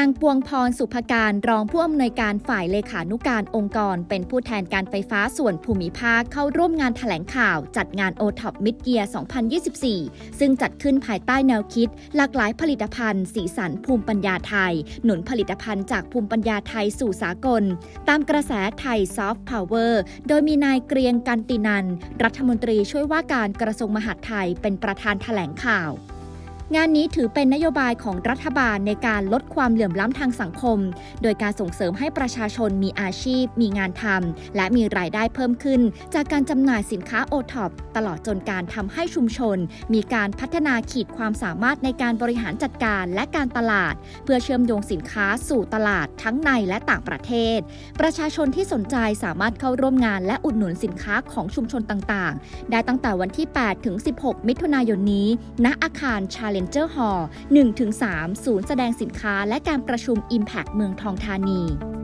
างปวงพรสุภการรองผู้อำนวยการฝ่ายเลขานุการองค์กรเป็นผู้แทนการไฟฟ้าส่วนภูมิภาคเข้าร่วมงานแถลงข่าวจัดงาน OTOP Mid-Year 2024 ซึ่งจัดขึ้นภายใต้แนวคิดหลากหลายผลิตภัณฑ์สีสันภูมิปัญญาไทยหนุนผลิตภัณฑ์จากภูมิปัญญาไทยสู่สากลตามกระแสไทยซอฟต์พาวเวอร์โดยมีนายเกรียงกันตินันท์รัฐมนตรีช่วยว่าการกระทรวงมหาดไทยเป็นประธานแถลงข่าวงานนี้ถือเป็นนโยบายของรัฐบาลในการลดความเหลื่อมล้ำทางสังคมโดยการส่งเสริมให้ประชาชนมีอาชีพมีงานทำและมีรายได้เพิ่มขึ้นจากการจำหน่ายสินค้า OTOP ตลอดจนการทำให้ชุมชนมีการพัฒนาขีดความสามารถในการบริหารจัดการและการตลาดเพื่อเชื่อมโยงสินค้าสู่ตลาดทั้งในและต่างประเทศประชาชนที่สนใจสามารถเข้าร่วมงานและอุดหนุนสินค้าของชุมชนต่างๆได้ตั้งแต่วันที่ 8 ถึง 16 มิถุนายนนี้ณอาคาร Challenger Hall 1-3 ศูนย์แสดงสินค้าและการประชุม Impact เมืองทองธานี